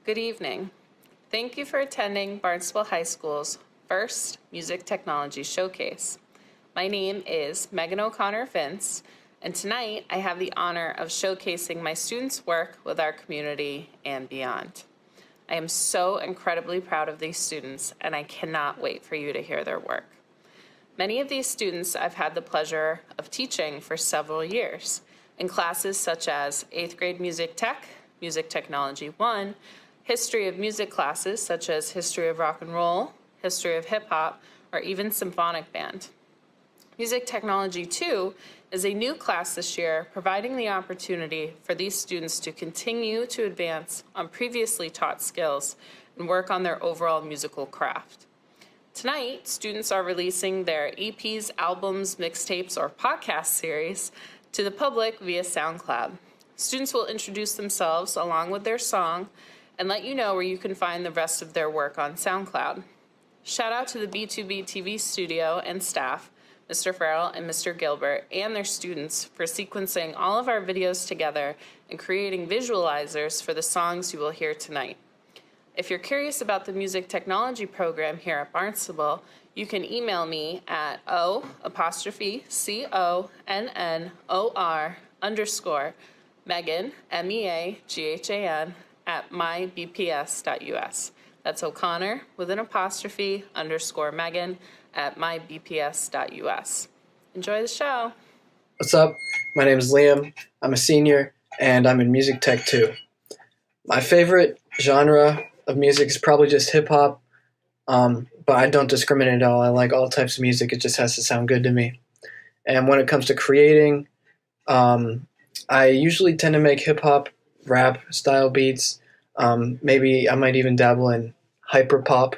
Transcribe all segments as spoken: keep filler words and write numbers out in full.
Good evening. Thank you for attending Barnstable High School's first Music Technology Showcase. My name is Megan O'Connor Vince, and tonight I have the honor of showcasing my students' work with our community and beyond. I am so incredibly proud of these students, and I cannot wait for you to hear their work. Many of these students I've had the pleasure of teaching for several years in classes such as eighth grade Music Tech, Music Technology one, history of music classes such as history of rock and roll, history of hip hop, or even symphonic band. Music Technology two is a new class this year, providing the opportunity for these students to continue to advance on previously taught skills and work on their overall musical craft. Tonight, students are releasing their E Ps, albums, mixtapes, or podcast series to the public via SoundCloud. Students will introduce themselves along with their song and let you know where you can find the rest of their work on SoundCloud. Shout out to the B two B T V studio and staff, Mister Farrell and Mister Gilbert, and their students for sequencing all of our videos together and creating visualizers for the songs you will hear tonight. If you're curious about the music technology program here at Barnstable, you can email me at O apostrophe C O N N O R underscore Megan, M E A G H A N, at my b p s dot u s. That's O'Connor with an apostrophe underscore Megan at my b p s dot u s. Enjoy the show. What's up? My name is Liam. I'm a senior, and I'm in Music Tech two. My favorite genre of music is probably just hip-hop, um, but I don't discriminate at all. I like all types of music. It just has to sound good to me. And when it comes to creating, um, I usually tend to make hip-hop, rap style beats. Um, maybe I might even dabble in hyper-pop,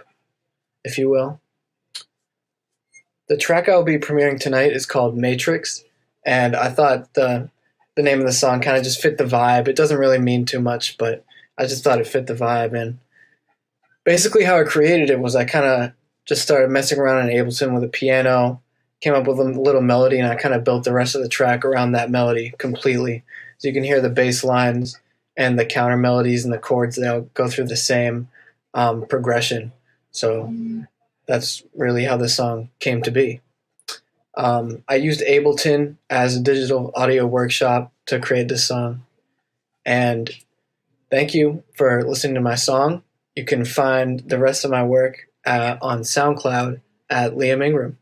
if you will. The track I'll be premiering tonight is called Matrix, and I thought the, the name of the song kind of just fit the vibe. It doesn't really mean too much, but I just thought it fit the vibe. And basically how I created it was I kind of just started messing around in Ableton with a piano, came up with a little melody, and I kind of built the rest of the track around that melody completely. So you can hear the bass lines and the counter melodies and the chords, they'll go through the same um, progression. So that's really how the song came to be. Um, I used Ableton as a digital audio workshop to create this song. And thank you for listening to my song. You can find the rest of my work uh, on SoundCloud at Liam Ingram.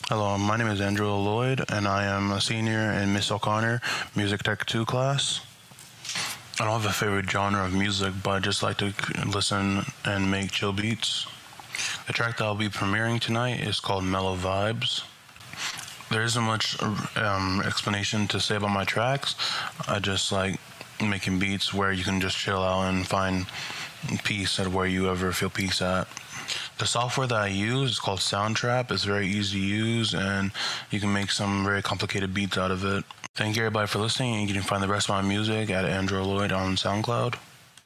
Hello, my name is Andrew Lloyd, and I am a senior in Miss O'Connor Music Tech two class. I don't have a favorite genre of music, but I just like to listen and make chill beats. The track that I'll be premiering tonight is called Mellow Vibes. There isn't much um, explanation to say about my tracks. I just like making beats where you can just chill out and find peace at where you ever feel peace at. The software that I use is called Soundtrap. It's very easy to use, and you can make some very complicated beats out of it. Thank you everybody for listening, and you can find the rest of my music at Andrew Lloyd on SoundCloud.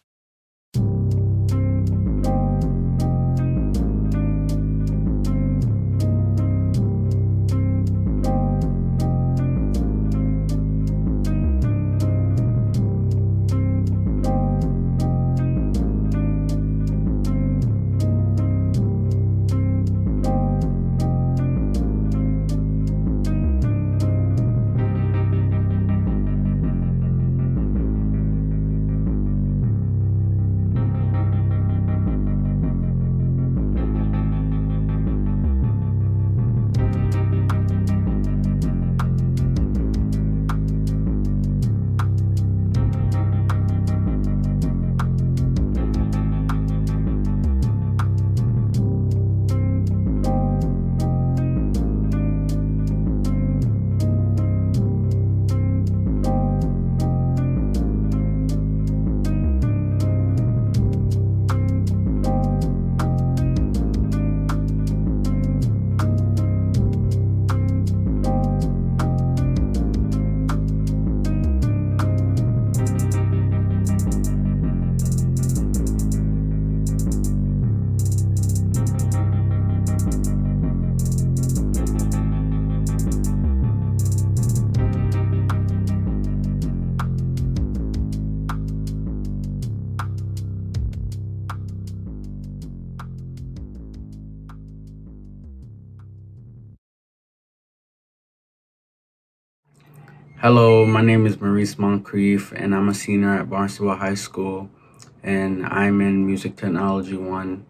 Hello, my name is Maurice Moncrief, and I'm a senior at Barnstable High School, and I'm in Music Technology one.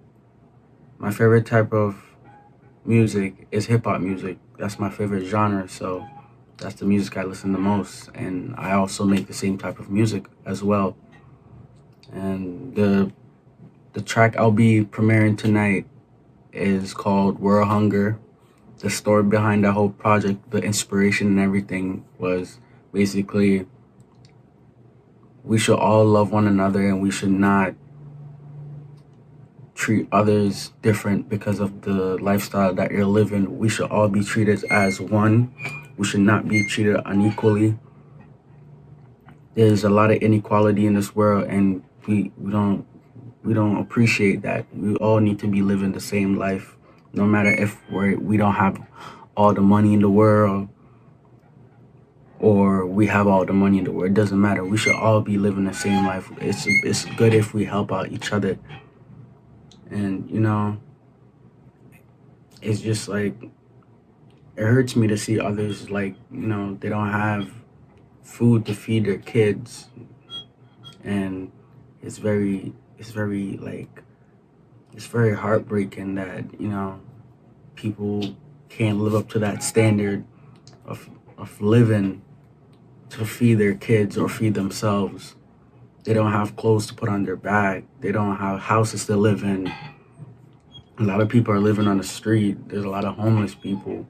My favorite type of music is hip-hop music. That's my favorite genre, so that's the music I listen to most, and I also make the same type of music as well. And the the track I'll be premiering tonight is called World Hunger. The story behind that whole project, the inspiration and everything was basically we should all love one another and we should not treat others different because of the lifestyle that you're living. We should all be treated as one. We should not be treated unequally. There's a lot of inequality in this world, and we, we don't we don't appreciate that. We all need to be living the same life, no matter if we're, we don't have all the money in the world or we have all the money in the world. It doesn't matter. We should all be living the same life. It's it's good if we help out each other. And, you know, it's just like, it hurts me to see others, like, you know, they don't have food to feed their kids. And it's very, it's very, like, it's very heartbreaking that, you know, people can't live up to that standard of of living to feed their kids or feed themselves. They don't have clothes to put on their back. They don't have houses to live in. A lot of people are living on the street. There's a lot of homeless people,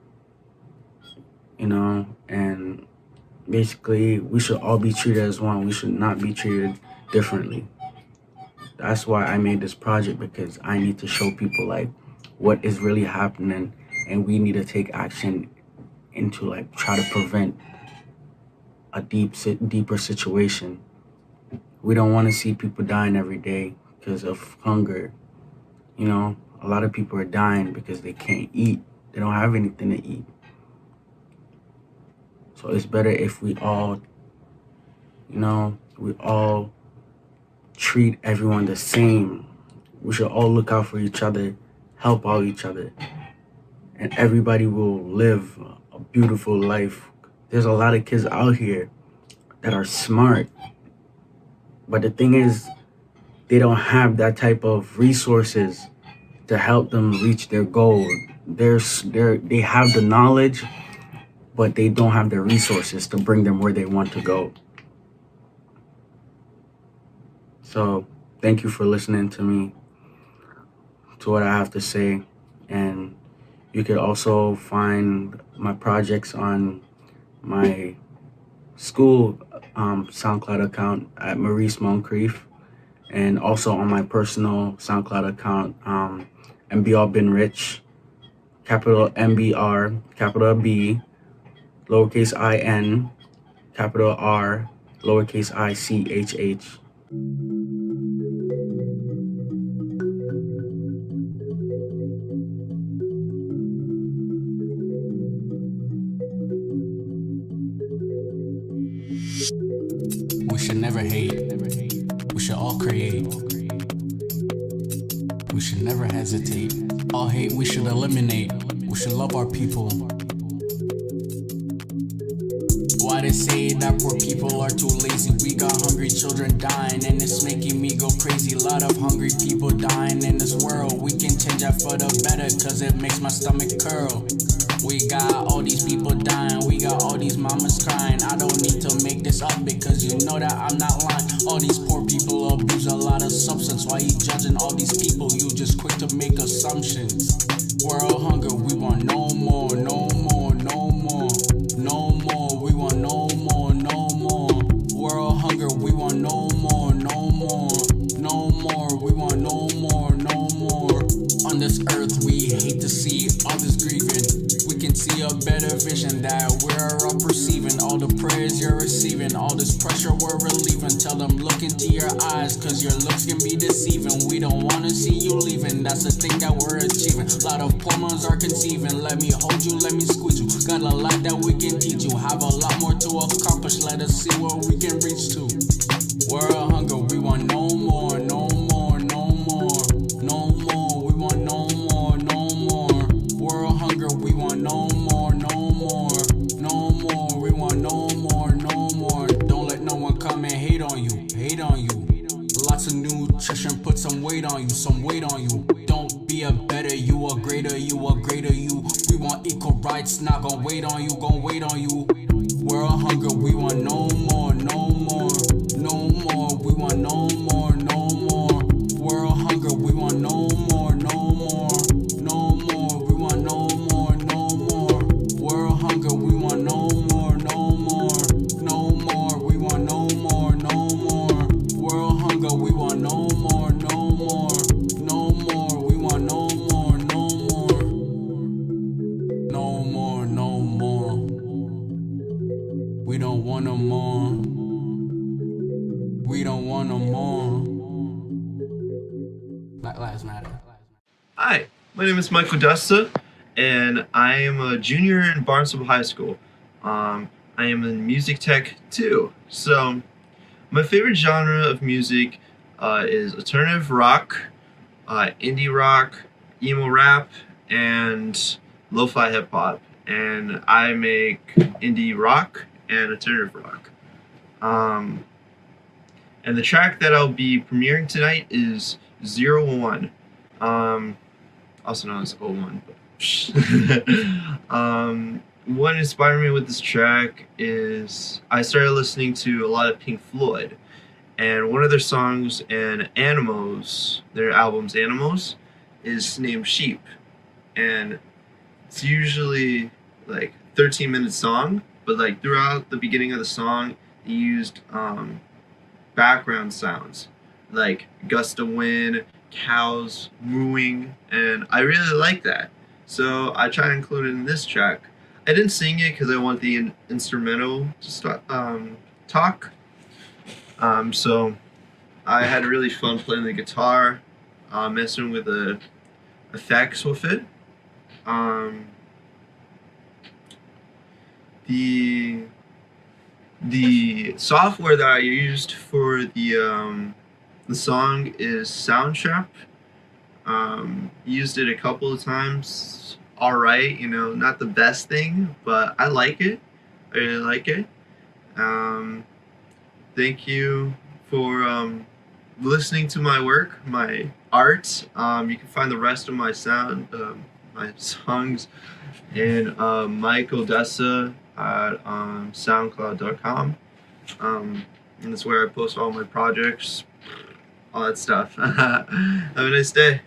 you know, and basically we should all be treated as one. We should not be treated differently. That's why I made this project, because I need to show people like what is really happening, and we need to take action into like try to prevent a deep, deeper situation. We don't want to see people dying every day because of hunger. You know, a lot of people are dying because they can't eat. They don't have anything to eat. So it's better if we all, you know, we all treat everyone the same. We should all look out for each other, help out each other, and everybody will live a beautiful life. There's a lot of kids out here that are smart, but the thing is, they don't have that type of resources to help them reach their goal. They're, they're, they have the knowledge, but they don't have the resources to bring them where they want to go. So thank you for listening to me, to what I have to say. And you could also find my projects on my school um, SoundCloud account at Maurice Moncrief, and also on my personal SoundCloud account, um, M B R Been Rich, capital M B R, capital B, lowercase I N, capital R, lowercase I C H H. We should never hate. We should all create. We should never hesitate. All hate we should eliminate. We should love our people. Why they say that poor people are too lazy? We got hungry children dying, and it's making me go crazy. A lot of hungry people dying in this world. We can change that for the better, cause it makes my stomach curl. We got all these people dying, we got all these mamas crying. I don't need to make this up because you know that I'm not lying. All these poor people abuse a lot of substance. Why you judging all these people? You just quick to make assumptions. World hunger, we want no more, no more, no more, no more. We want no more, no more. World hunger, we want no more, no more, no more. We want no more, no more. On this earth, we hate to see all this grieving. We can see a better vision that we're all perceiving. All the prayers you're receiving, all this pressure we're relieving. Tell them look into your eyes, cause your looks can be deceiving. We don't wanna see you leaving, that's the thing that we're achieving. A lot of poor moms are conceiving. Let me hold you, let me squeeze you. Got a lot that we can teach you. Have a lot more to accomplish, let us see where we can reach to. World hunger, we want no more, no more, no more, no more. We want no more, no more. World hunger, we want no more, no more, no more. We want no more, no more. Don't let no one come and hate on you, hate on you. Lots of nutrition, put some weight on you, some weight on you. Don't be a better you, a greater you, a greater you. We want equal rights, not gonna wait on you, gonna wait on you. World hunger, we want no more, no more, no more. We want no more, no more. World hunger, we want no more, no more, no more. We want no more, no more. World hunger, we want no more, no more, no more. We want no more, no more. World hunger, we want no more, no more, no more. We want no more, no more, no more, no more. We don't want no more. We don't want no more. Black Lives Matter. Hi, my name is Michael Desta, and I am a junior in Barnstable High School. Um, I am in Music Tech two. So, my favorite genre of music uh, is alternative rock, uh, indie rock, emo rap, and lo-fi hip hop. And I make indie rock and alternative rock. Um, and the track that I'll be premiering tonight is zero one, um, also known as oh one. But um, what inspired me with this track is I started listening to a lot of Pink Floyd, and one of their songs in Animals, their albums Animals, is named Sheep, and it's usually like thirteen minute song, but like throughout the beginning of the song, they used um, background sounds like gust of wind, cows mooing, and I really like that. So I try to include it in this track. I didn't sing it because I want the in instrumental to start, um, talk. Um, so I had really fun playing the guitar, uh, messing with the effects with it. Um, the the software that I used for the um, the song is Soundtrap. Um, used it a couple of times. All right, you know, not the best thing, but I like it. I really like it. Um, thank you for um, listening to my work, my art. Um, you can find the rest of my sound, um, my songs, and uh, Mike Odessa at um, soundcloud dot com. Um, and that's where I post all my projects, all that stuff. Have a nice day.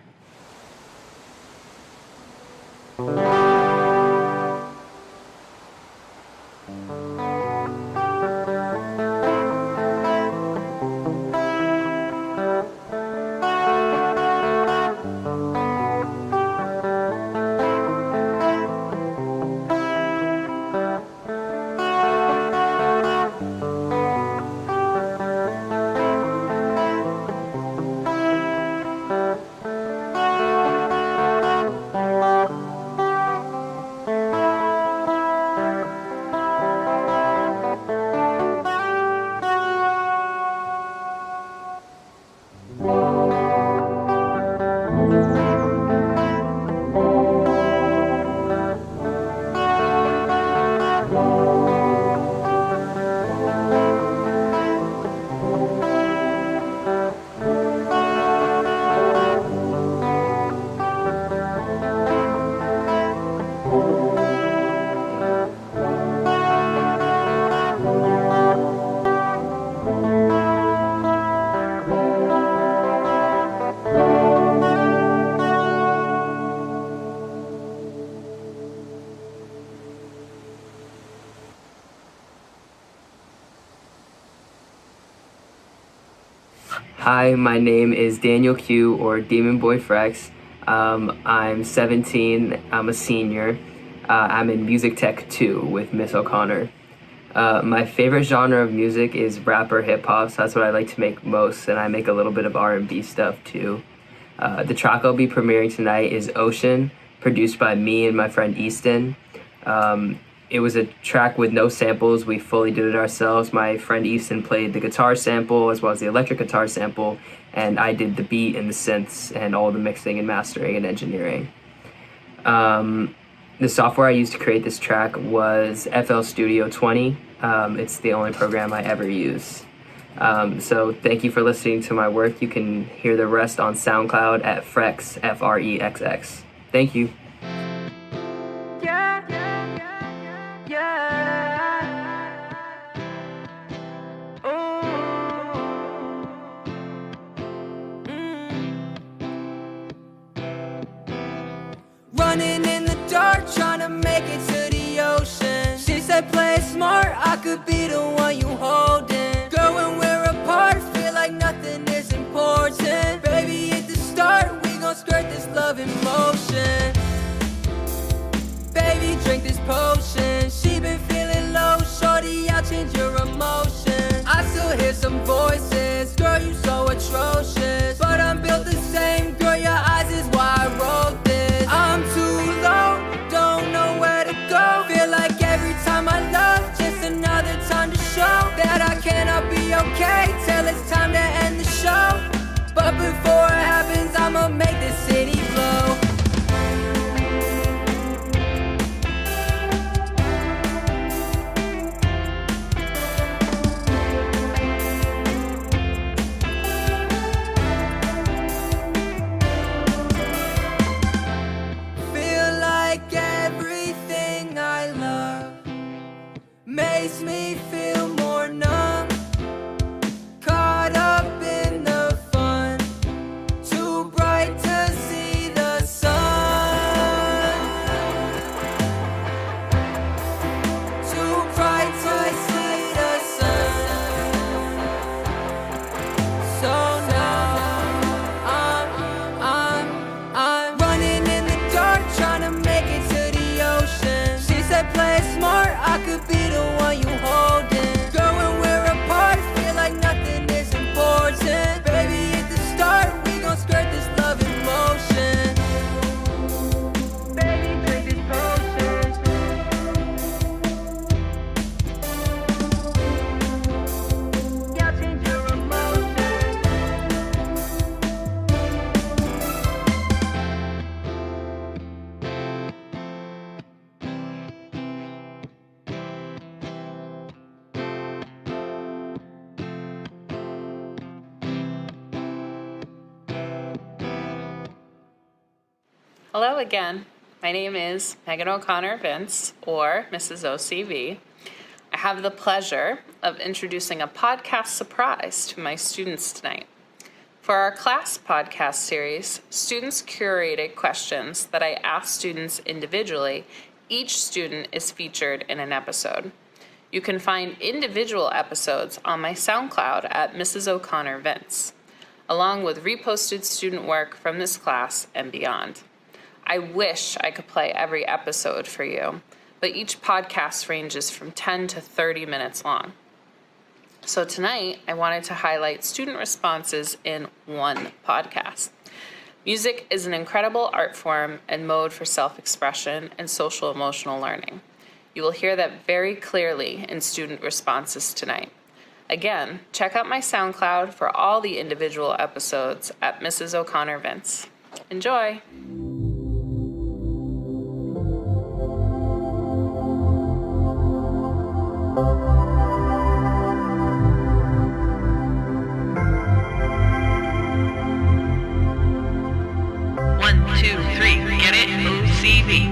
Hi, my name is Daniel Q, or Demon Boy Frex. Um, I'm seventeen, I'm a senior. Uh, I'm in Music Tech two with Miss O'Connor. Uh, my favorite genre of music is rap or hip hop, so that's what I like to make most, and I make a little bit of R and B stuff too. Uh, the track I'll be premiering tonight is Ocean, produced by me and my friend Easton. Um, It was a track with no samples. We fully did it ourselves. My friend Easton played the guitar sample as well as the electric guitar sample, and I did the beat and the synths and all the mixing and mastering and engineering. Um, the software I used to create this track was F L Studio twenty. Um, it's the only program I ever use. Um, so thank you for listening to my work. You can hear the rest on SoundCloud at Frex, F R E X X. Thank you. Yeah, yeah, yeah. Ooh. Mm. Running in the dark, trying to make it to the ocean. She said play it smart, I could be the one you holding. Girl, when we're apart, feel like nothing is important. Baby, at the start, we gon' skirt this love in motion. Baby, drink this potion. She been feeling low, shorty, I'll change your emotions. I still hear some voices, girl, you so atrocious. But I'm built the same, girl, your eyes is why I wrote this. I'm too low, don't know where to go. Feel like every time I love, just another time to show that I cannot be okay till it's time to end the show. But before it happens, I'ma make this city blow. Makes me feel more numb, caught up in the fun, too bright to see the sun, too bright to see the sun. So now I'm, I'm, I'm running in the dark, trying to make it to the ocean. She said play it smart, I could be the one you holding. Girl, when we're apart, feel like nothing is important. Baby, at the start, we gon' skirt this love in motion. Baby, drink this potion. Y'all change your emotions. Hello again. My name is Megan O'Connor Vince, or Missus O C V. I have the pleasure of introducing a podcast surprise to my students tonight. For our class podcast series, students curated questions that I asked students individually. Each student is featured in an episode. You can find individual episodes on my SoundCloud at Missus O'Connor Vince, along with reposted student work from this class and beyond. I wish I could play every episode for you, but each podcast ranges from ten to thirty minutes long. So tonight, I wanted to highlight student responses in one podcast. Music is an incredible art form and mode for self-expression and social emotional learning. You will hear that very clearly in student responses tonight. Again, check out my SoundCloud for all the individual episodes at Missus O'Connor Vince. Enjoy! One, two, three, get it? O C V.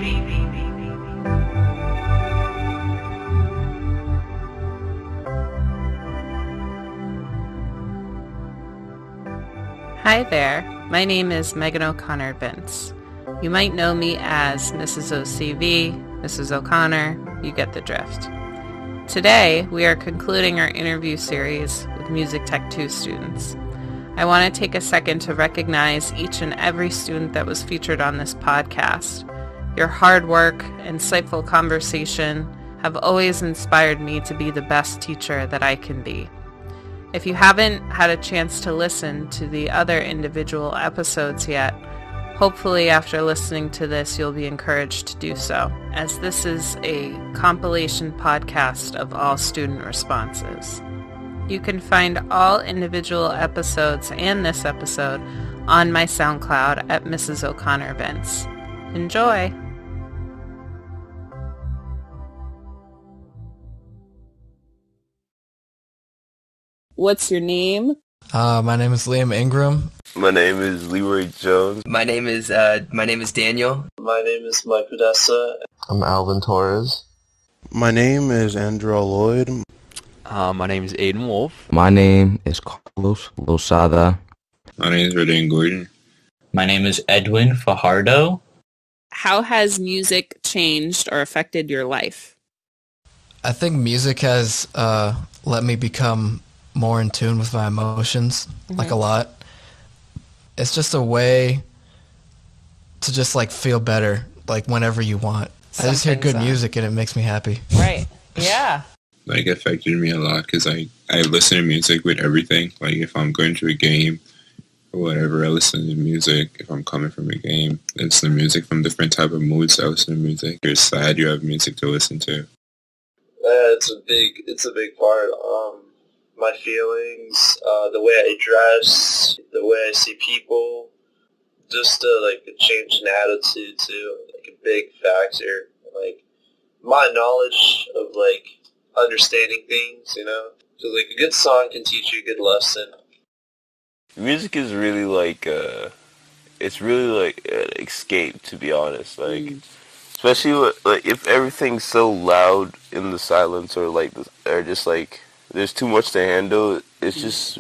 Hi there, my name is Megan O'Connor Vince. You might know me as Missus O C V, Missus O'Connor, you get the drift. Today, we are concluding our interview series with Music Tech two students. I want to take a second to recognize each and every student that was featured on this podcast. Your hard work, insightful conversation have always inspired me to be the best teacher that I can be. If you haven't had a chance to listen to the other individual episodes yet, hopefully after listening to this you'll be encouraged to do so, as this is a compilation podcast of all student responses. You can find all individual episodes and this episode on my SoundCloud at Missus O'Connor Vince. Enjoy! What's your name? Uh, my name is Liam Ingram. My name is Leroy Jones. My name is uh, my name is Daniel. My name is Mike Odessa. I'm Alvin Torres. My name is Andrew Lloyd. Uh, my name is Aiden Wolf. My name is Carlos Losada. My name is Redan Gordon. My name is Edwin Fajardo. How has music changed or affected your life? I think music has uh, let me become more in tune with my emotions, mm-hmm. like a lot. It's just a way to just like feel better, like whenever you want. Some I just hear good music and it makes me happy. Right. Yeah. Like, affected me a lot because I, I listen to music with everything. Like, if I'm going to a game or whatever, I listen to music. If I'm coming from a game, I listen to music from different type of moods. I listen to music. If you're sad, you have music to listen to. Yeah, it's a big, it's a big part. Um, my feelings, uh, the way I dress, the way I see people, just uh, like a change in attitude too, like a big factor. Like my knowledge of like understanding things, you know. So like a good song can teach you a good lesson. Music is really like, uh, it's really like an escape, to be honest. Like, mm. especially with, like if everything's so loud in the silence, or like, or just like there's too much to handle. It's mm. just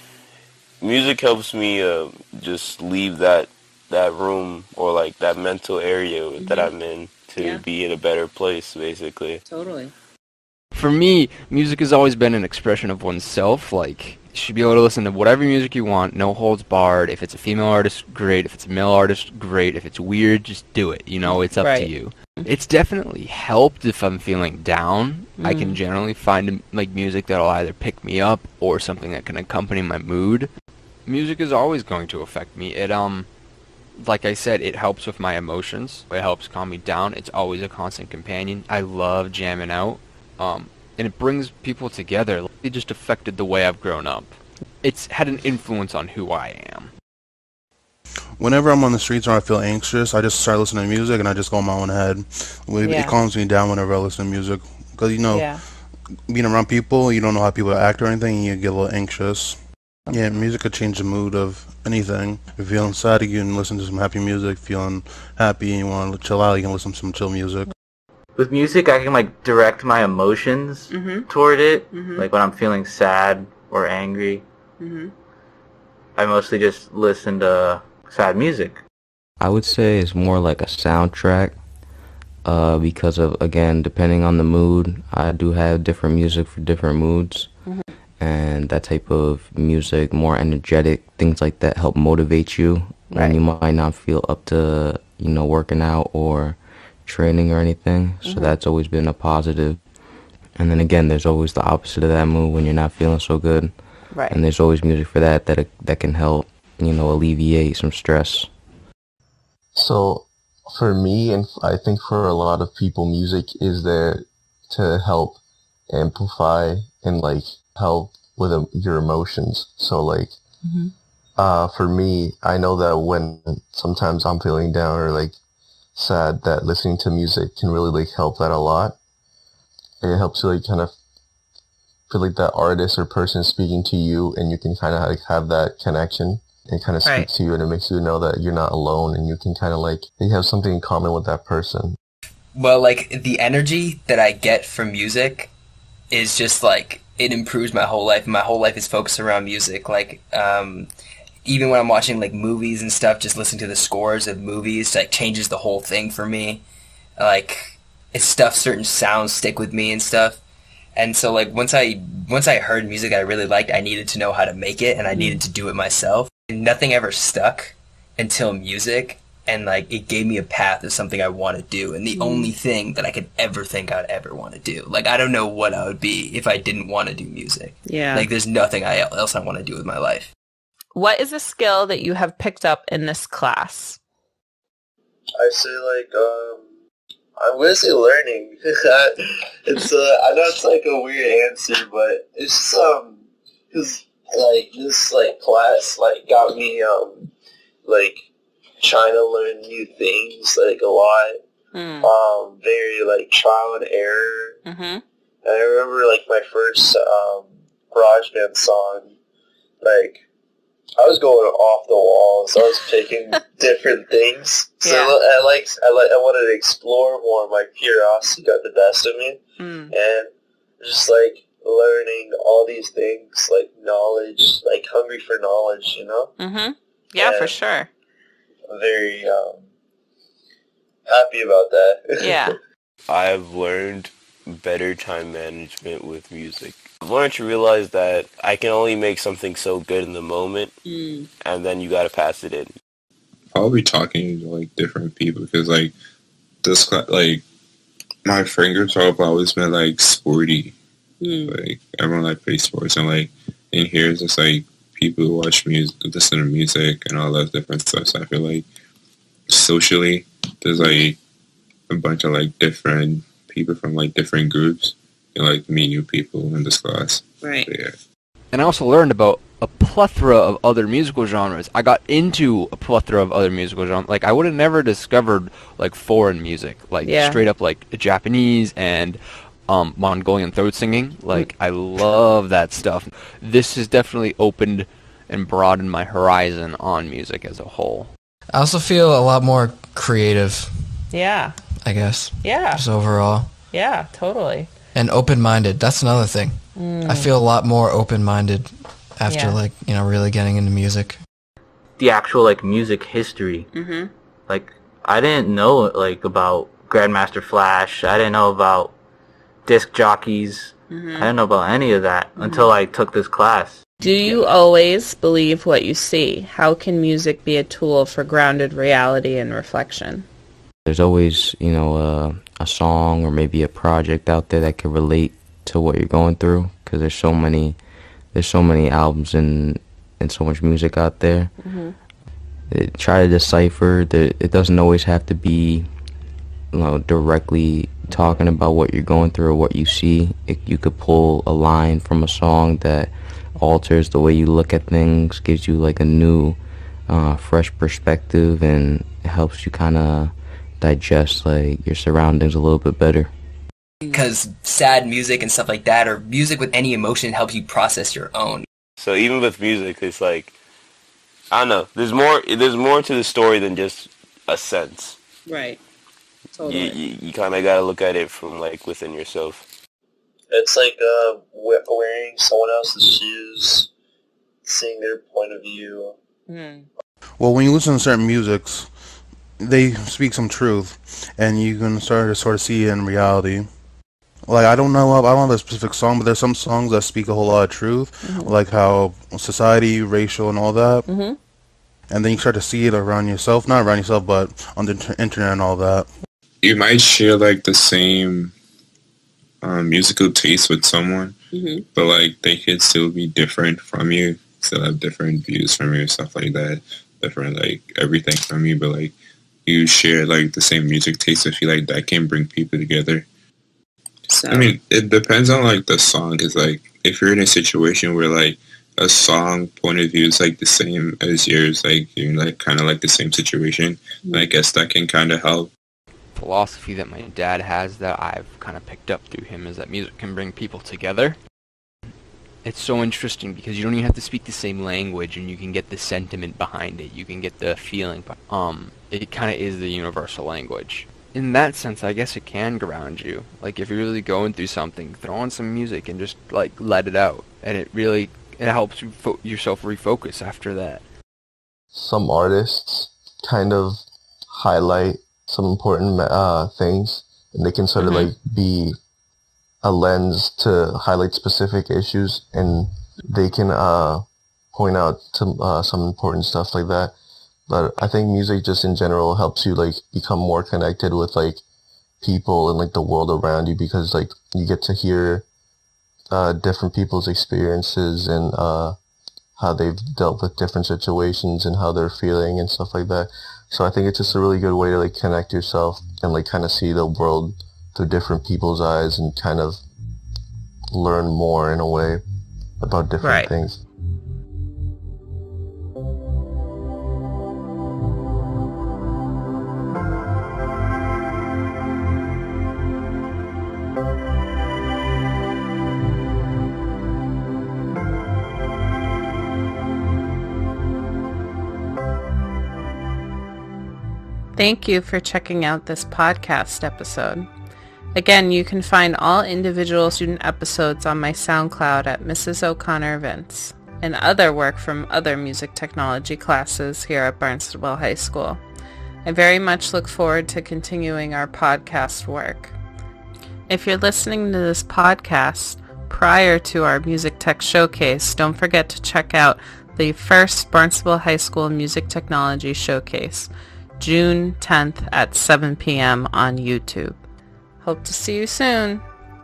music helps me uh, just leave that that room or like that mental area mm-hmm. that I'm in to yeah. be in a better place, basically. Totally. For me, music has always been an expression of oneself. Like, you should be able to listen to whatever music you want, no holds barred. If it's a female artist, great. If it's a male artist, great. If it's weird, just do it. You know, it's up right. to you. It's definitely helped if I'm feeling down. Mm. I can generally find like music that'll either pick me up or something that can accompany my mood. Music is always going to affect me. It um, like I said, it helps with my emotions. It helps calm me down. It's always a constant companion. I love jamming out. Um, and it brings people together. It just affected the way I've grown up. It's had an influence on who I am. Whenever I'm on the streets or I feel anxious, I just start listening to music and I just go in my own head. It, Yeah. it calms me down whenever I listen to music. Because, you know, Yeah. being around people, you don't know how people act or anything, and you get a little anxious. Yeah, music could change the mood of anything. If you're feeling sad, you can listen to some happy music. Feeling happy and you want to chill out, you can listen to some chill music. With music, I can like direct my emotions Mm-hmm. toward it. Mm-hmm. Like when I'm feeling sad or angry, Mm-hmm. I mostly just listen to sad music. I would say it's more like a soundtrack, uh, because of, again, depending on the mood, I do have different music for different moods. Mhm. And that type of music, more energetic, things like that help motivate you when Right. you might not feel up to, you know, working out or training or anything. So Mhm. that's always been a positive. And then again, there's always the opposite of that mood when you're not feeling so good. Right. And there's always music for that that that can help, you know, alleviate some stress. So, for me, and I think for a lot of people, music is there to help amplify and like help with um, your emotions. So, like, Mm-hmm. uh, for me, I know that when sometimes I'm feeling down or like sad, that listening to music can really like help that a lot. It helps you like kind of feel like that artist or person speaking to you, and you can kind of like have that connection. It kind of Right. speaks to you, and it makes you know that you're not alone, and you can kind of like you have something in common with that person. Well, like, the energy that I get from music is just, like, it improves my whole life. My whole life is focused around music. Like, um, even when I'm watching, like, movies and stuff, just listening to the scores of movies, like, changes the whole thing for me. Like, it's stuff, certain sounds stick with me and stuff. And so, like, once I once I heard music I really liked, I needed to know how to make it, and I needed to do it myself. And nothing ever stuck until music, and, like, it gave me a path of something I want to do, and the Mm. only thing that I could ever think I'd ever want to do. Like, I don't know what I would be if I didn't want to do music. Yeah. Like, there's nothing I, else I want to do with my life. What is a skill that you have picked up in this class? I say like um I'm gonna say learning. It's uh I know it's like a weird answer, but it's just um because like this like class like got me um like trying to learn new things like a lot. Mm. Um, very like trial and error. Mm-hmm. I remember like my first um garage band song, like I was going off the walls. I was picking different things. So Yeah. I like I like I wanted to explore more. My curiosity got the best of me, Mm. and just like learning all these things, like knowledge, like hungry for knowledge. You know, Mm-hmm. Yeah, for And sure. I'm very um, happy about that. Yeah. I've learned better time management with music. I've learned to realize that I can only make something so good in the moment, Mm. and then you gotta pass it in. Probably talking to like different people because like this cla- like my friend groups have always been like sporty. Mm. Like everyone like plays sports, and like in here it's just like people who watch music, listen to music, and all that different stuff. So I feel like socially there's like a bunch of like different people from like different groups, and like meet new people in this class. Right. So, yeah. And I also learned about a plethora of other musical genres. I got into a plethora of other musical genres. Like, I would have never discovered, like, foreign music. Like, Yeah. straight up, like, Japanese and um, Mongolian throat singing. Like, I love that stuff. This has definitely opened and broadened my horizon on music as a whole. I also feel a lot more creative, Yeah. I guess. Yeah. Just overall. Yeah, totally. And open-minded. That's another thing. Mm. I feel a lot more open-minded after, Yeah. like, you know, really getting into music. The actual like music history. Mm-hmm. Like I didn't know like about Grandmaster Flash. I didn't know about disc jockeys. Mhm. I didn't know about any of that until I took this class. Do you always believe what you see? How can music be a tool for grounded reality and reflection? There's always, you know, uh, a song or maybe a project out there that can relate to what you're going through, because there's so many, there's so many albums and and so much music out there. Mhm. It, try to decipher that it doesn't always have to be, you know, directly talking about what you're going through or what you see. It, you could pull a line from a song that alters the way you look at things, gives you like a new, uh, fresh perspective, and it helps you kind of digest like your surroundings a little bit better. Because sad music and stuff like that, or music with any emotion, helps you process your own. So even with music, it's like, I don't know. There's more. There's more to the story than just a sense. Right. You Totally. you, you kind of gotta look at it from like within yourself. It's like uh, we- wearing someone else's shoes, seeing their point of view. Mm. Well, when you listen to certain musics, they speak some truth, and you can start to sort of see it in reality. Like, I don't know, I don't have a specific song, but there's some songs that speak a whole lot of truth, Mhm. like how society, racial, and all that. Mm-hmm. And then you start to see it around yourself, not around yourself, but on the inter- internet and all that. You might share like the same um, musical taste with someone, Mm-hmm. but like they could still be different from you, still have different views from you, stuff like that, different like everything from you. But like you share like the same music taste, I feel like that can bring people together. So. I mean, it depends on like the song. Is like if you're in a situation where like a song point of view is like the same as yours, like you're like kind of like the same situation. Mm-hmm. I guess that can kind of help. Philosophy that my dad has that I've kind of picked up through him is that music can bring people together. It's so interesting because you don't even have to speak the same language, and you can get the sentiment behind it. You can get the feeling, but um, it kind of is the universal language. In that sense, I guess it can ground you. Like if you're really going through something, throw on some music and just like let it out, and it really it helps you fo- yourself refocus after that. Some artists kind of highlight some important uh, things, and they can sort Mhm. of like be a lens to highlight specific issues, and they can uh, point out some uh, some important stuff like that. But I think music just in general helps you like become more connected with like people and like the world around you, because like you get to hear uh, different people's experiences and uh, how they've dealt with different situations and how they're feeling and stuff like that. So I think it's just a really good way to like connect yourself and like kind of see the world through different people's eyes and kind of learn more in a way about different Right. things. Thank you for checking out this podcast episode. Again, you can find all individual student episodes on my SoundCloud at Missus O'Connor Vince, and other work from other music technology classes here at Barnstable High School. I very much look forward to continuing our podcast work. If you're listening to this podcast prior to our Music Tech Showcase, don't forget to check out the first Barnstable High School Music Technology Showcase, June tenth at seven p.m. on YouTube. Hope to see you soon.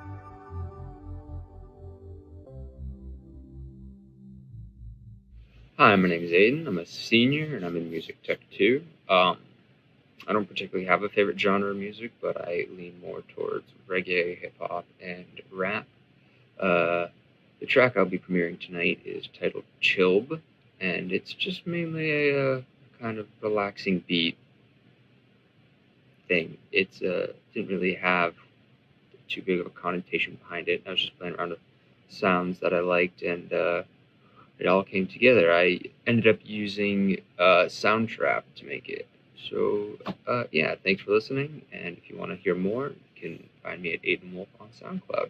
Hi, my name is Aiden. I'm a senior and I'm in Music Tech two. Um, I don't particularly have a favorite genre of music, but I lean more towards reggae, hip hop, and rap. Uh, the track I'll be premiering tonight is titled Chilb, and it's just mainly a, uh kind of relaxing beat thing. It's uh, didn't really have too big of a connotation behind it. I was just playing around with sounds that I liked, and uh, it all came together. I ended up using uh, Soundtrap to make it. So, uh, yeah, thanks for listening, and if you want to hear more, you can find me at Aiden Wolf on SoundCloud.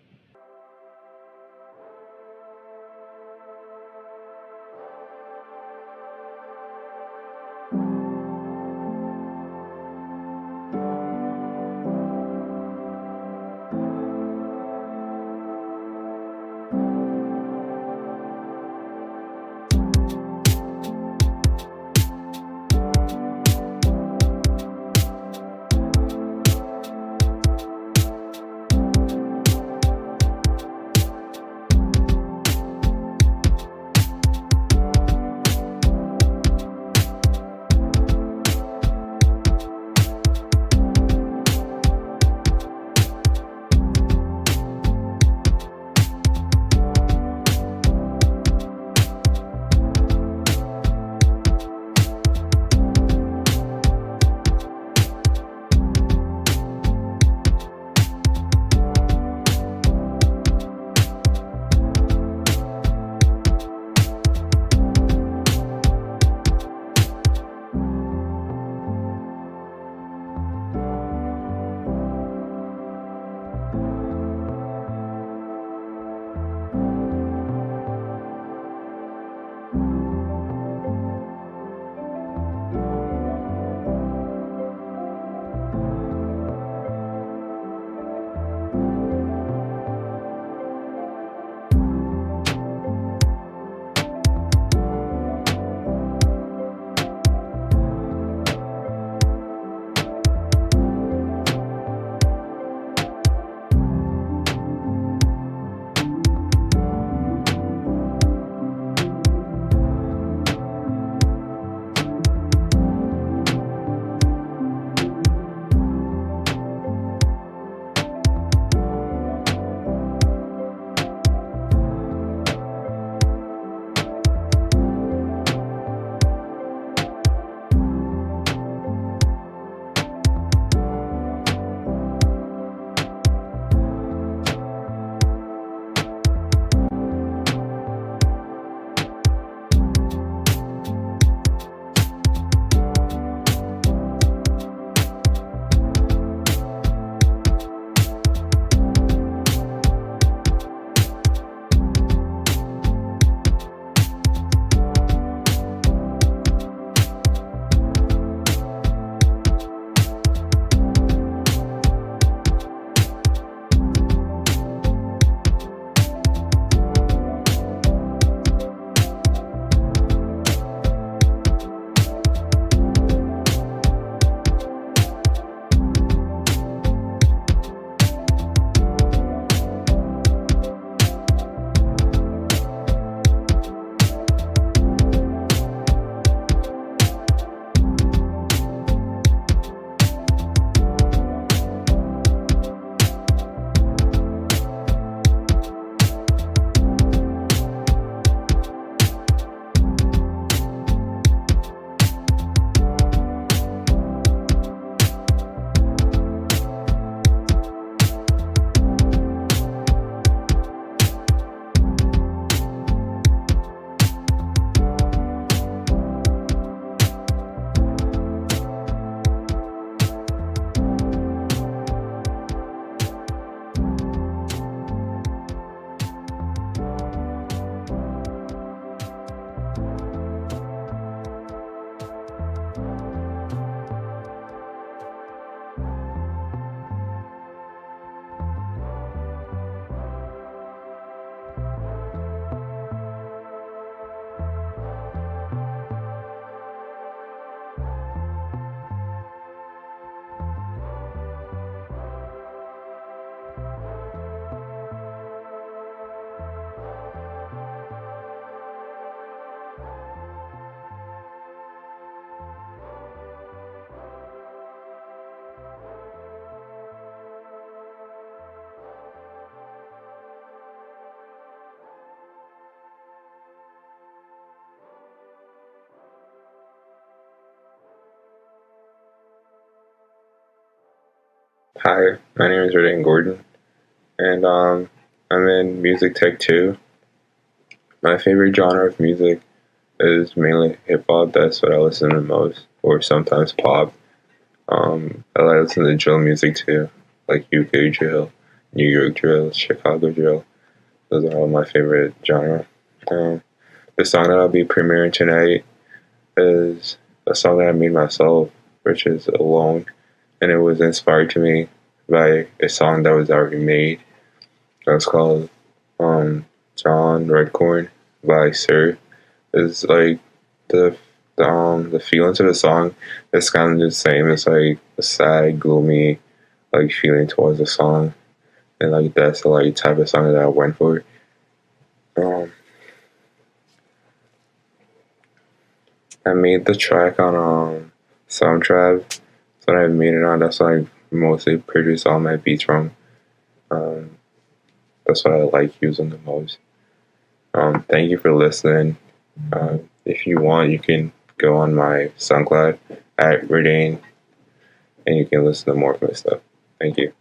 Hi, my name is Redan Gordon, and um, I'm in Music Tech two. My favorite genre of music is mainly hip hop. That's what I listen to most, or sometimes pop. Um, I like listen to drill music too, like U K drill, New York drill, Chicago drill. Those are all my favorite genre. Um, the song that I'll be premiering tonight is a song that I made myself, which is Alone, and it was inspired to me by a song that was already made. That's called um, John Redcorn by Sir. It's like the the um the feeling to the song is kind of the same. It's like a sad, gloomy like feeling towards the song, and like that's the like type of song that I went for. Um, I made the track on um Soundtrap. That's what I made it on. That's what I mostly produce all my beats from. Um, that's what I like using the most. Um, thank you for listening. Uh, if you want, you can go on my SoundCloud at Redane, and you can listen to more of my stuff. Thank you.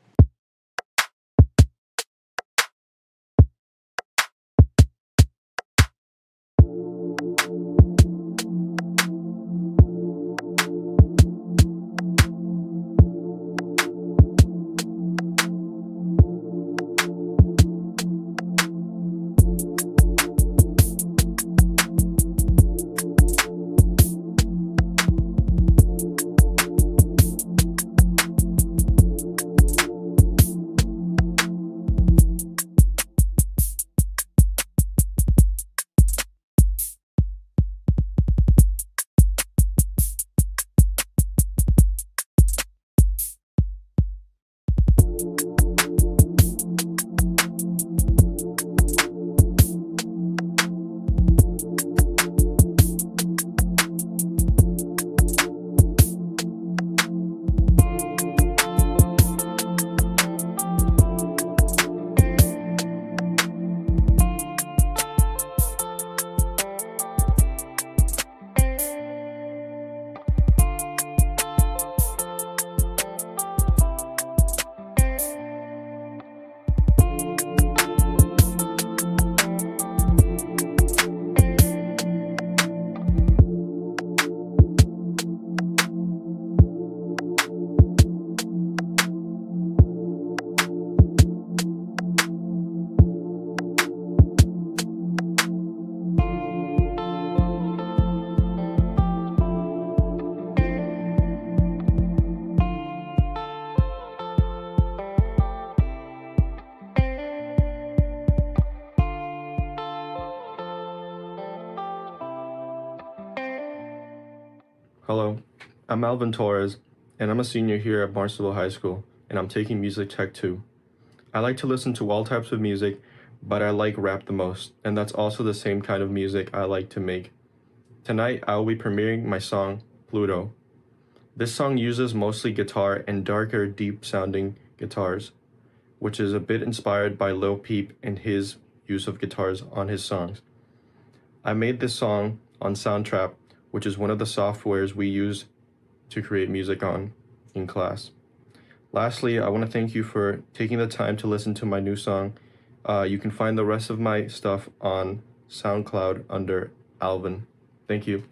Hello, I'm Alvin Torres, and I'm a senior here at Barnstable High School, and I'm taking Music Tech two. I like to listen to all types of music, but I like rap the most, and that's also the same kind of music I like to make. Tonight, I will be premiering my song, Pluto. This song uses mostly guitar and darker, deep-sounding guitars, which is a bit inspired by Lil Peep and his use of guitars on his songs. I made this song on Soundtrap, which is one of the softwares we use to create music on in class. Lastly, I want to thank you for taking the time to listen to my new song. Uh, you can find the rest of my stuff on SoundCloud under Alvin. Thank you.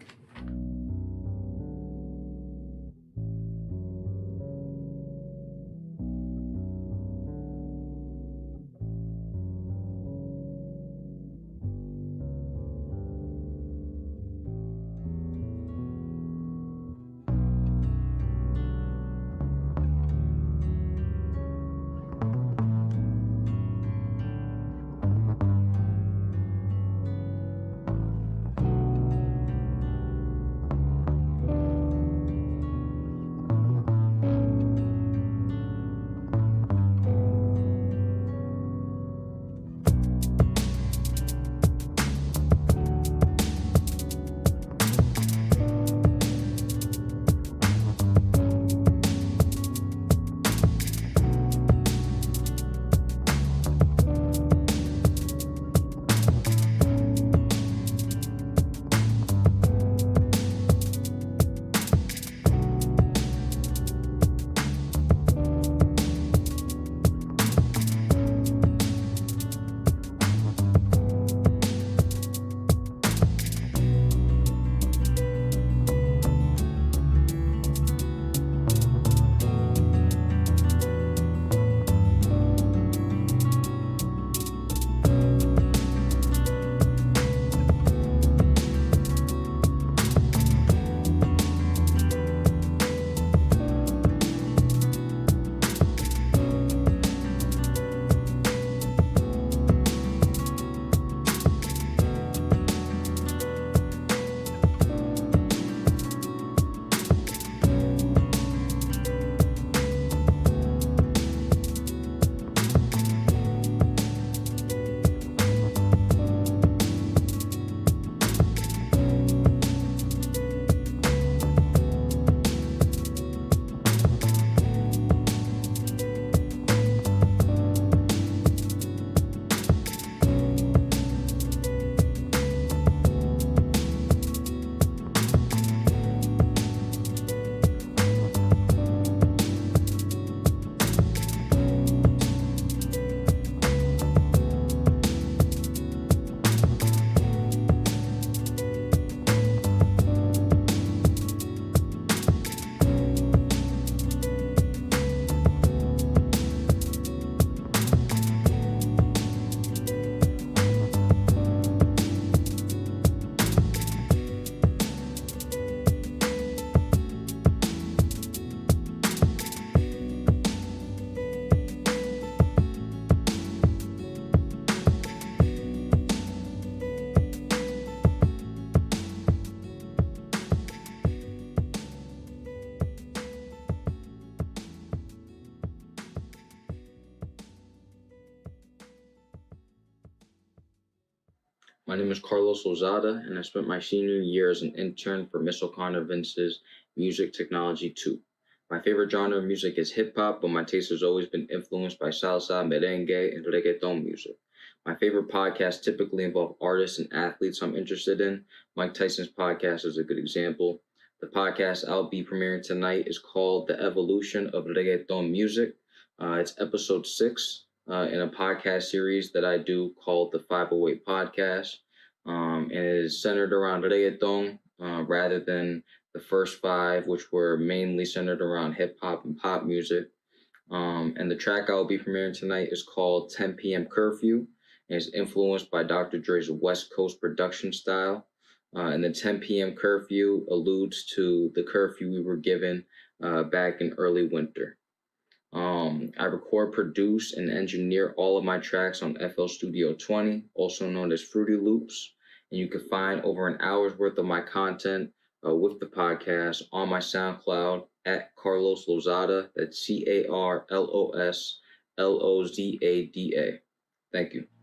My name is Carlos Lozada, and I spent my senior year as an intern for Miss O'Connor Vince's Music Technology two. My favorite genre of music is hip-hop, but my taste has always been influenced by salsa, merengue, and reggaeton music. My favorite podcasts typically involve artists and athletes I'm interested in. Mike Tyson's podcast is a good example. The podcast I'll be premiering tonight is called The Evolution of Reggaeton Music. Uh, it's episode six uh, in a podcast series that I do called the five oh eight Podcast. Um, and it is centered around reggaeton uh, rather than the first five, which were mainly centered around hip-hop and pop music. Um, and the track I'll be premiering tonight is called ten p.m. Curfew. And it's influenced by Doctor Dre's West Coast production style. Uh, and the ten p.m. curfew alludes to the curfew we were given uh, back in early winter. Um, I record, produce, and engineer all of my tracks on F L Studio twenty, also known as Fruity Loops. And you can find over an hour's worth of my content uh, with the podcast on my SoundCloud at Carlos Lozada. That's C A R L O S L O Z A D A. Thank you.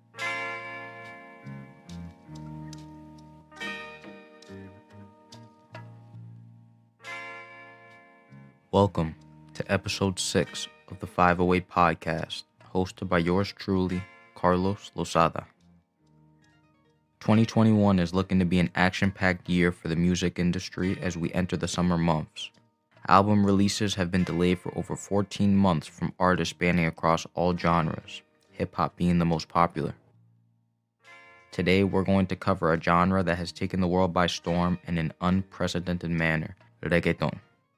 Welcome to episode six of the five oh eight Podcast, hosted by yours truly, Carlos Lozada. twenty twenty-one is looking to be an action-packed year for the music industry as we enter the summer months. Album releases have been delayed for over fourteen months from artists spanning across all genres, hip-hop being the most popular. Today, we're going to cover a genre that has taken the world by storm in an unprecedented manner, reggaeton.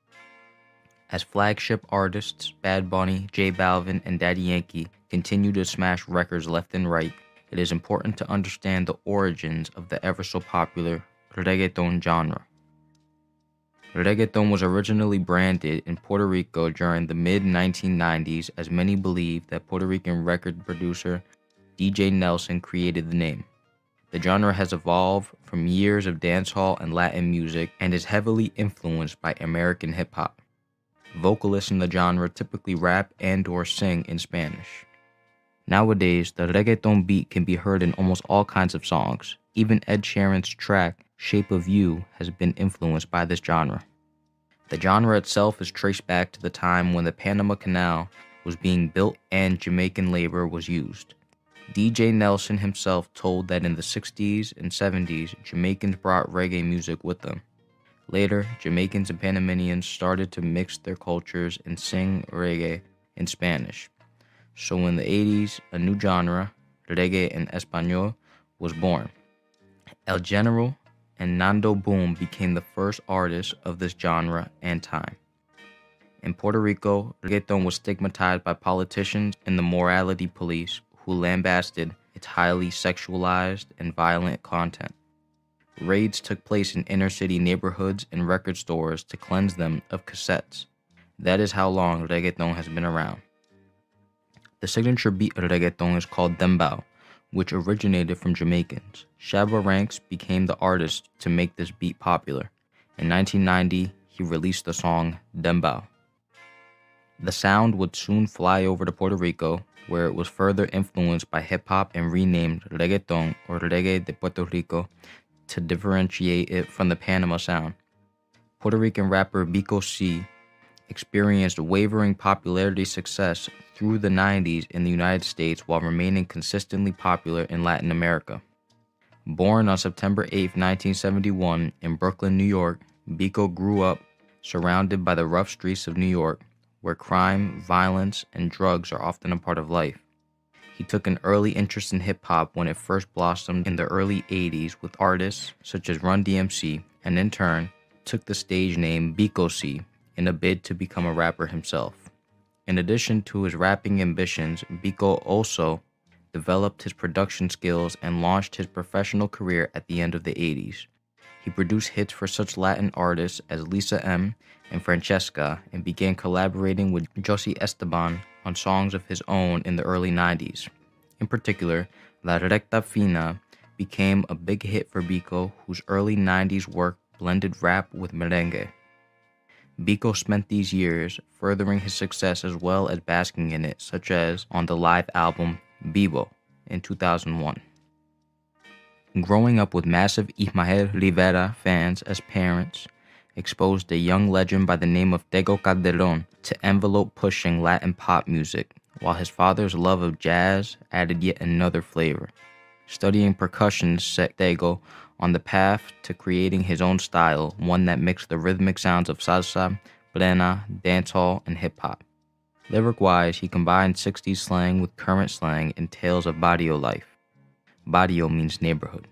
As flagship artists Bad Bunny, J Balvin, and Daddy Yankee continue to smash records left and right, it is important to understand the origins of the ever-so-popular reggaeton genre. Reggaeton was originally branded in Puerto Rico during the mid nineteen nineties, as many believe that Puerto Rican record producer D J Nelson created the name. The genre has evolved from years of dancehall and Latin music and is heavily influenced by American hip-hop. Vocalists in the genre typically rap and or sing in Spanish. Nowadays, the reggaeton beat can be heard in almost all kinds of songs. Even Ed Sheeran's track, Shape of You, has been influenced by this genre. The genre itself is traced back to the time when the Panama Canal was being built and Jamaican labor was used. D J Nelson himself told that in the sixties and seventies, Jamaicans brought reggae music with them. Later, Jamaicans and Panamanians started to mix their cultures and sing reggae in Spanish. So in the eighties, a new genre, reggae en español, was born. El General and Nando Boom became the first artists of this genre and time. In Puerto Rico, reggaeton was stigmatized by politicians and the morality police, who lambasted its highly sexualized and violent content. Raids took place in inner-city neighborhoods and record stores to cleanse them of cassettes. That is how long reggaeton has been around. The signature beat of reggaeton is called dembow, which originated from Jamaicans. Shabba Ranks became the artist to make this beat popular. In nineteen ninety, he released the song Dembow. The sound would soon fly over to Puerto Rico, where it was further influenced by hip-hop and renamed reggaeton or reggae de Puerto Rico to differentiate it from the Panama sound. Puerto Rican rapper Biko C experienced wavering popularity success through the nineties in the United States while remaining consistently popular in Latin America. Born on September eighth, nineteen seventy-one in Brooklyn, New York, Biko grew up surrounded by the rough streets of New York, where crime, violence, and drugs are often a part of life. He took an early interest in hip-hop when it first blossomed in the early eighties with artists such as Run D M C, and in turn, took the stage name Biko C in a bid to become a rapper himself. In addition to his rapping ambitions, Biko also developed his production skills and launched his professional career at the end of the eighties. He produced hits for such Latin artists as Lisa M and Francesca, and began collaborating with Josie Esteban on songs of his own in the early nineties. In particular, La Recta Fina became a big hit for Biko, whose early nineties work blended rap with merengue. Biko spent these years furthering his success as well as basking in it, such as on the live album Vivo in two thousand one. Growing up with massive Ismael Rivera fans as parents exposed a young legend by the name of Tego Calderon to envelope-pushing Latin pop music, while his father's love of jazz added yet another flavor. Studying percussion set Tego on the path to creating his own style, one that mixed the rhythmic sounds of salsa, plena, dancehall, and hip-hop. Lyric-wise, he combined sixties slang with current slang and tales of barrio life. Barrio means neighborhood.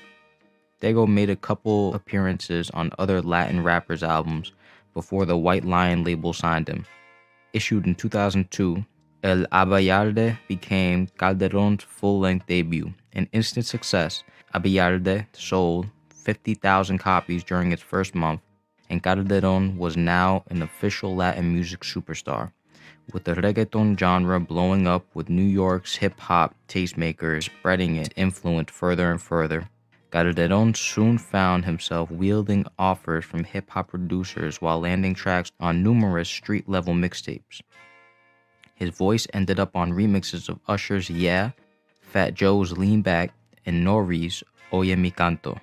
Tego made a couple appearances on other Latin rappers' albums before the White Lion label signed him. Issued in two thousand two, El Abayarde became Calderon's full-length debut. An instant success, Abayarde sold fifty thousand copies during its first month, and Calderon was now an official Latin music superstar, with the reggaeton genre blowing up with New York's hip-hop tastemakers spreading its influence further and further. Calderon soon found himself wielding offers from hip-hop producers while landing tracks on numerous street-level mixtapes. His voice ended up on remixes of Usher's Yeah, Fat Joe's Lean Back, and Nori's Oye Mi Canto.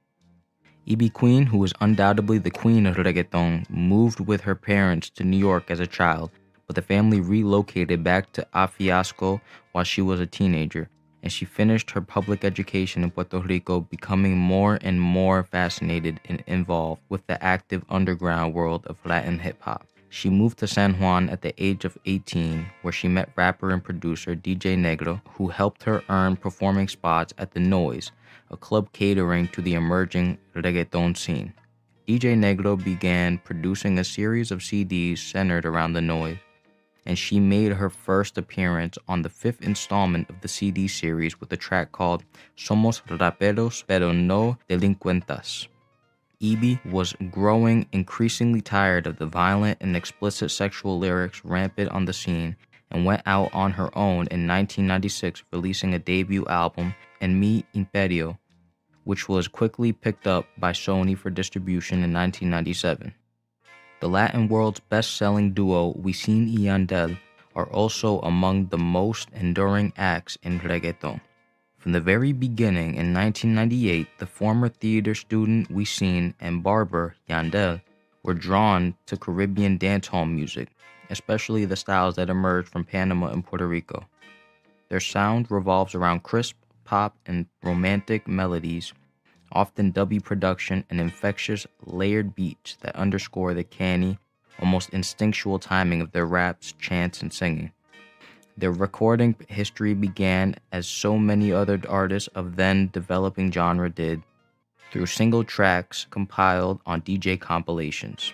Ivy Queen, who was undoubtedly the queen of reggaeton, moved with her parents to New York as a child, but the family relocated back to Afiasco while she was a teenager, and she finished her public education in Puerto Rico, becoming more and more fascinated and involved with the active underground world of Latin hip-hop. She moved to San Juan at the age of eighteen, where she met rapper and producer D J Negro, who helped her earn performing spots at The Noise, a club catering to the emerging reggaeton scene. D J Negro began producing a series of C Ds centered around The Noise, and she made her first appearance on the fifth installment of the C D series with a track called Somos Raperos Pero No Delincuentas. Ivy was growing increasingly tired of the violent and explicit sexual lyrics rampant on the scene and went out on her own in nineteen ninety-six, releasing a debut album, En Mi Imperio, which was quickly picked up by Sony for distribution in nineteen ninety-seven. The Latin world's best-selling duo Wisin y Yandel are also among the most enduring acts in reggaeton. From the very beginning in nineteen ninety-eight, the former theater student Wisin and barber Yandel were drawn to Caribbean dancehall music, especially the styles that emerged from Panama and Puerto Rico. Their sound revolves around crisp, pop, and romantic melodies, often dubby production, and infectious, layered beats that underscore the canny, almost instinctual timing of their raps, chants, and singing. Their recording history began, as so many other artists of then developing genre did, through single tracks compiled on D J compilations.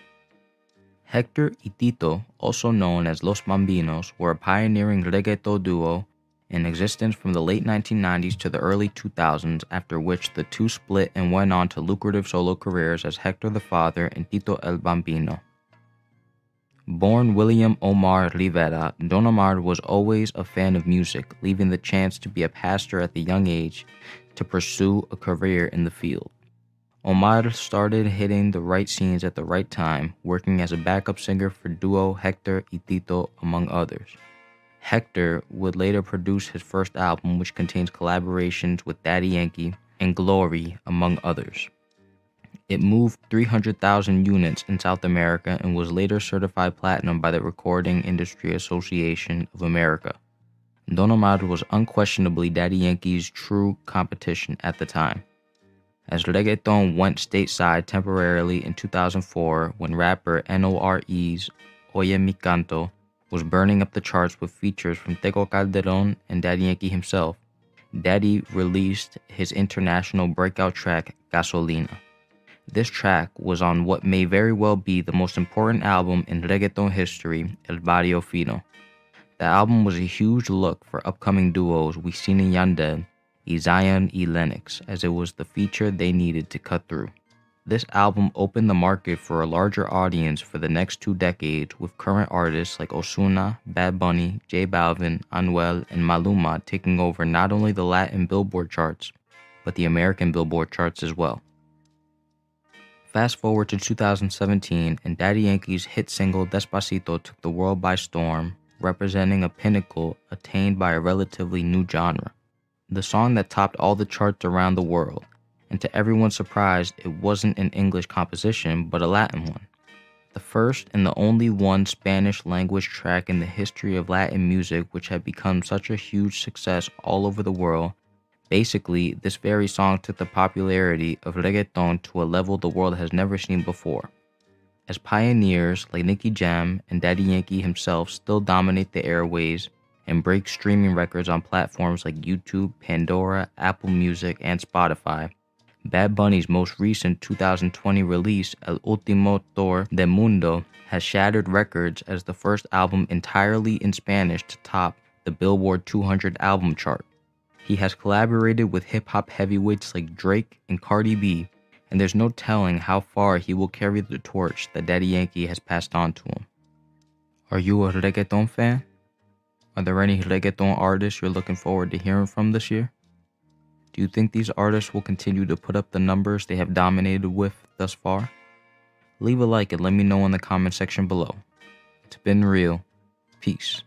Hector y Tito, also known as Los Bambinos, were a pioneering reggaeton duo in existence from the late nineteen nineties to the early two thousands, after which the two split and went on to lucrative solo careers as Hector the Father and Tito el Bambino. Born William Omar Rivera, Don Omar was always a fan of music, leaving the chance to be a pastor at the young age to pursue a career in the field. Omar started hitting the right scenes at the right time, working as a backup singer for duo Hector y Tito, among others. Hector would later produce his first album, which contains collaborations with Daddy Yankee and Glory, among others. It moved three hundred thousand units in South America and was later certified platinum by the Recording Industry Association of America. Don Omar was unquestionably Daddy Yankee's true competition at the time, as reggaeton went stateside temporarily in two thousand four when rapper N O R E's Oye Mi Canto was burning up the charts with features from Tego Calderon and Daddy Yankee himself. Daddy released his international breakout track, Gasolina. This track was on what may very well be the most important album in reggaeton history, El Barrio Fino. The album was a huge look for upcoming duos Wisin y Yandel, y Zion y Lennox, as it was the feature they needed to cut through. This album opened the market for a larger audience for the next two decades, with current artists like Ozuna, Bad Bunny, J Balvin, Anuel, and Maluma taking over not only the Latin Billboard charts, but the American Billboard charts as well. Fast forward to two thousand seventeen, and Daddy Yankee's hit single Despacito took the world by storm, representing a pinnacle attained by a relatively new genre. the song that topped all the charts around the world, and to everyone's surprise, it wasn't an English composition, but a Latin one. The first and the only one Spanish language track in the history of Latin music which had become such a huge success all over the world. Basically, this very song took the popularity of reggaeton to a level the world has never seen before. As pioneers like Nicky Jam and Daddy Yankee himself still dominate the airwaves and break streaming records on platforms like YouTube, Pandora, Apple Music, and Spotify, Bad Bunny's most recent two thousand twenty release, El Último Tour del Mundo, has shattered records as the first album entirely in Spanish to top the Billboard two hundred album chart. He has collaborated with hip-hop heavyweights like Drake and Cardi B, and there's no telling how far he will carry the torch that Daddy Yankee has passed on to him. Are you a reggaeton fan? Are there any reggaeton artists you're looking forward to hearing from this year? Do you think these artists will continue to put up the numbers they have dominated with thus far? Leave a like and let me know in the comment section below. It's been real. Peace.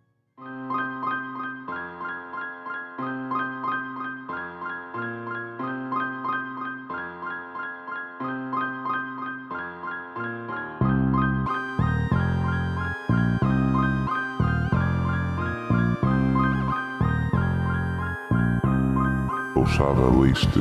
Sabe listed.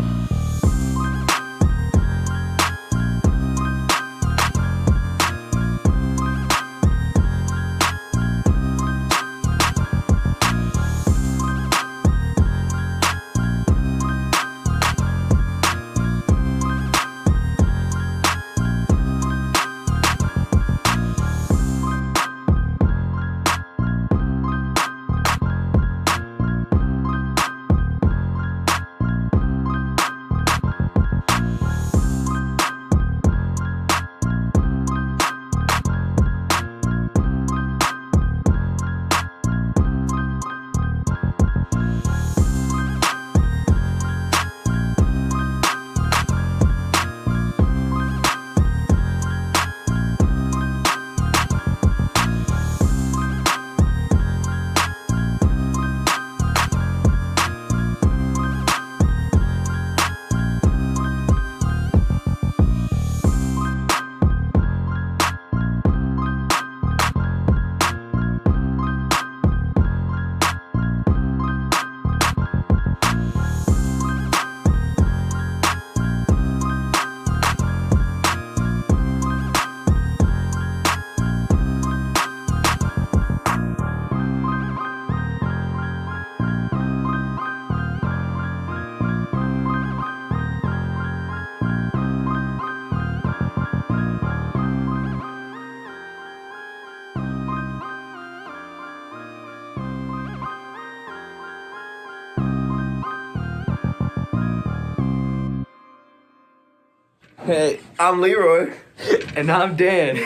Hey, I'm Leroy. And I'm Dan.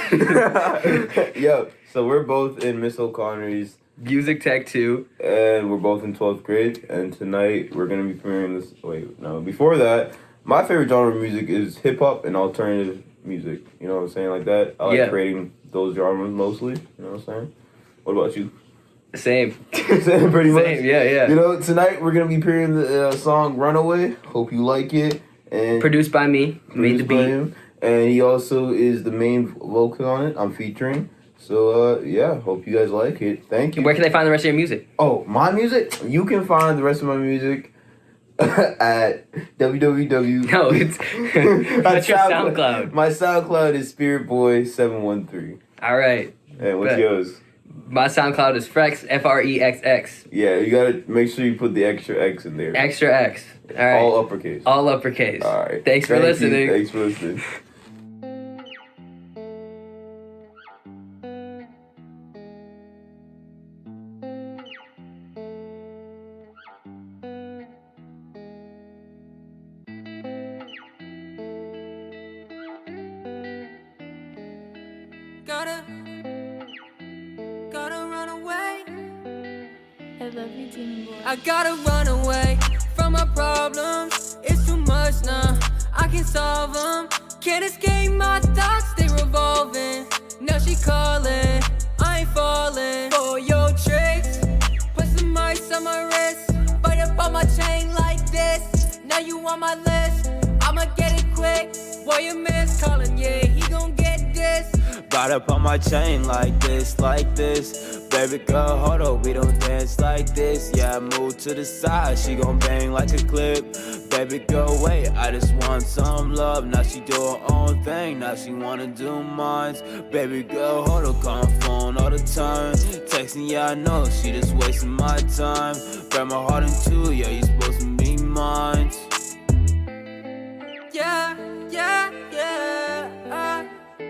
Yo, so we're both in Miss O'Connor's Music Tech two. And we're both in twelfth grade. And tonight we're going to be premiering this. Wait, no. Before that, my favorite genre of music is hip hop and alternative music. You know what I'm saying? Like that. I like Yeah. creating those genres mostly. You know what I'm saying? What about you? Same. Same, pretty much. Same, yeah, yeah. You know, tonight we're going to be premiering the uh, song Runaway. Hope you like it. And Produced by me. Made the produced by beat. him. And he also is the main vocal on it. I'm featuring. So, uh, yeah, hope you guys like it. Thank you. Where can they find the rest of your music? Oh, my music? You can find the rest of my music at www. No, it's that's your SoundCloud. My SoundCloud is Spirit Boy seven one three. All right. And what's Bet. yours? My SoundCloud is Frex, F R E X X. Yeah, you gotta make sure you put the extra X in there. Extra X. All right. All uppercase. All uppercase. All right. Thanks for Thank you. listening. Thanks for listening. Gotta, gotta run away. I love you, Demon Boy. I gotta run away from my problems. It's too much now. I can solve them. Can't escape my thoughts, they revolving. Now she calling, I ain't falling for your tricks. Put some ice on my wrist, bite up on on my chain like this. Now you on my list. I'ma get it quick. Boy, you miss calling, yeah, he gon' get this. Got up on my chain like this, like this. Baby girl, hold up, we don't dance like this. Yeah, I move to the side, she gon' bang like a clip. Baby girl, wait, I just want some love. Now she do her own thing, now she wanna do mine. Baby girl, hold up, call my phone all the time. Texting, yeah, I know, she just wasting my time. Grab my heart in two, yeah, you supposed to be mine. Yeah, yeah, yeah. uh.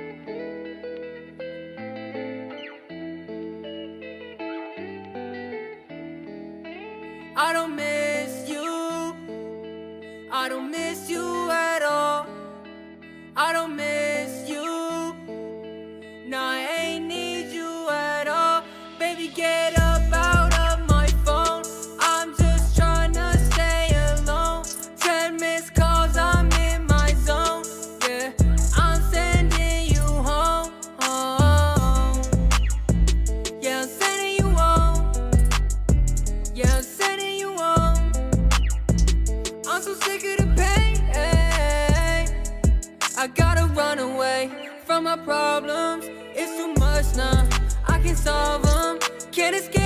I don't miss you. I don't miss you at all. I don't miss you. No, I ain't need you at all. Baby, get up out of my phone. I'm just trying to stay alone. Ten missed calls, I'm in my zone. Yeah, I'm sending you home. home. Yeah, I'm sending you home. Yeah, I'm sending you home. I'm so sick of the pain. I gotta run away from my problems. It's too much now. I can solve them. Can't escape.